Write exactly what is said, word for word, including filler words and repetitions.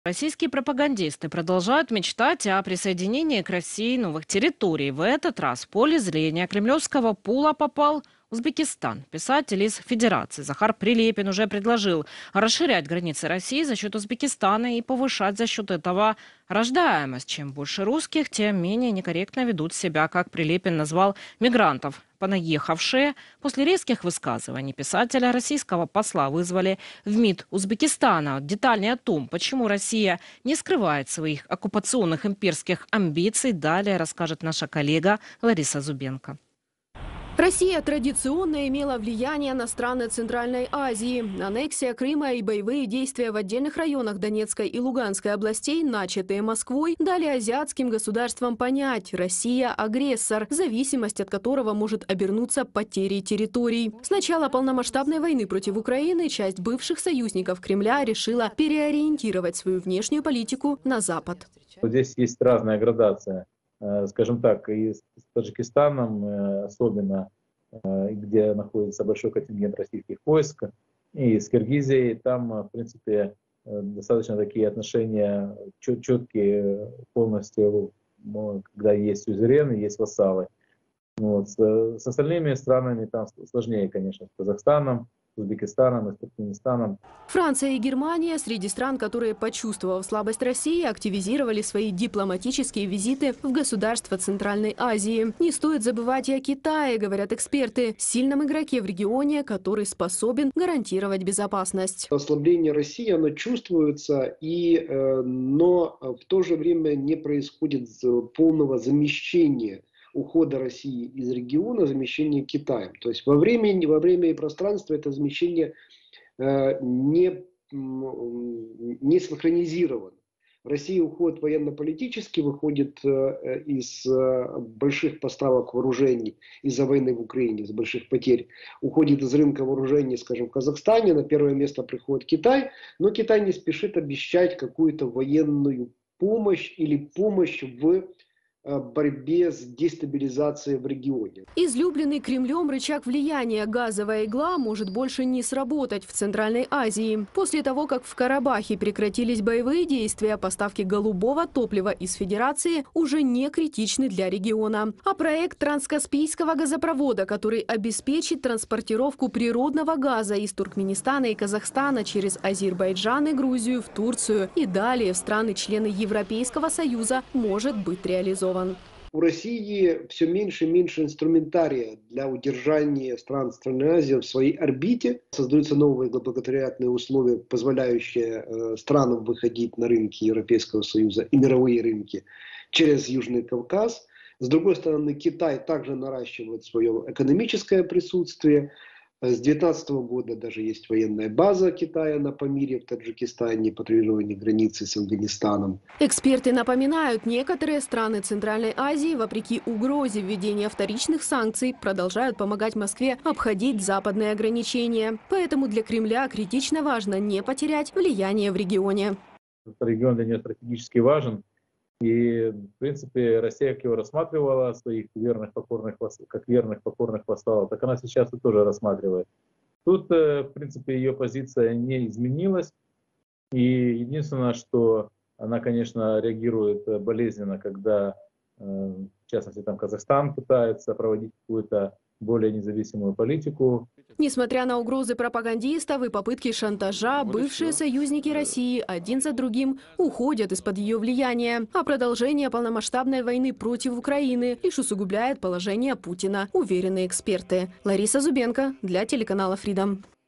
Российские пропагандисты продолжают мечтать о присоединении к России новых территорий. В этот раз в поле зрения кремлевского пула попал Узбекистан. Писатель из Федерации Захар Прилепин уже предложил расширять границы России за счет Узбекистана и повышать за счет этого рождаемость. Чем больше русских, тем менее некорректно ведут себя, как Прилепин назвал мигрантов. Понаехавшие. После резких высказываний писателя российского посла вызвали в МИД Узбекистана. Детальнее о том, почему Россия не скрывает своих оккупационных имперских амбиций, далее расскажет наша коллега Лариса Зубенко. Россия традиционно имела влияние на страны Центральной Азии. Аннексия Крыма и боевые действия в отдельных районах Донецкой и Луганской областей, начатые Москвой, дали азиатским государствам понять – Россия – агрессор, зависимость от которого может обернуться потерей территорий. С начала полномасштабной войны против Украины часть бывших союзников Кремля решила переориентировать свою внешнюю политику на Запад. Здесь есть разная градация. Скажем так, и с Таджикистаном, особенно где находится большой контингент российских войск, и с Киргизией, там, в принципе, достаточно такие отношения четкие полностью, когда есть сюзерены, есть вассалы. Вот. С остальными странами там сложнее, конечно, с Казахстаном, с Узбекистаном и с Туркменистаном. Франция и Германия среди стран, которые, почувствовав слабость России, активизировали свои дипломатические визиты в государства Центральной Азии. Не стоит забывать и о Китае, говорят эксперты, сильном игроке в регионе, который способен гарантировать безопасность. Ослабление России, оно чувствуется, и, но в то же время не происходит полного замещения ухода России из региона, замещение Китаем. То есть во времени, во время и пространстве это замещение э, не, не синхронизировано. Россия уходит военно-политически, выходит э, из э, больших поставок вооружений из-за войны в Украине, из больших потерь, уходит из рынка вооружений, скажем, в Казахстане, на первое место приходит Китай, но Китай не спешит обещать какую-то военную помощь или помощь в борьбе с дестабилизацией в регионе. Излюбленный Кремлем рычаг влияния газовая игла может больше не сработать в Центральной Азии. После того, как в Карабахе прекратились боевые действия, поставки голубого топлива из Федерации уже не критичны для региона. А проект транскаспийского газопровода, который обеспечит транспортировку природного газа из Туркменистана и Казахстана через Азербайджан и Грузию в Турцию и далее в страны-члены Европейского Союза, может быть реализован. У России все меньше и меньше инструментария для удержания стран Центральной Азии в своей орбите. Создаются новые благоприятные условия, позволяющие э, странам выходить на рынки Европейского Союза и мировые рынки через Южный Кавказ. С другой стороны, Китай также наращивает свое экономическое присутствие. С две тысячи девятнадцатого года даже есть военная база Китая на Памире в Таджикистане, патрулирование границы с Афганистаном. Эксперты напоминают, некоторые страны Центральной Азии, вопреки угрозе введения вторичных санкций, продолжают помогать Москве обходить западные ограничения. Поэтому для Кремля критично важно не потерять влияние в регионе. Этот регион для нее стратегически важен. И, в принципе, Россия, как его рассматривала, своих верных покорных, как верных покорных вассалов, так она сейчас и тоже рассматривает. Тут, в принципе, ее позиция не изменилась. И единственное, что она, конечно, реагирует болезненно, когда, в частности, там Казахстан пытается проводить какую-то более независимую политику. Несмотря на угрозы пропагандистов и попытки шантажа, бывшие союзники России один за другим уходят из-под ее влияния. А продолжение полномасштабной войны против Украины лишь усугубляет положение Путина, уверены эксперты. Лариса Зубенко для телеканала Freedom.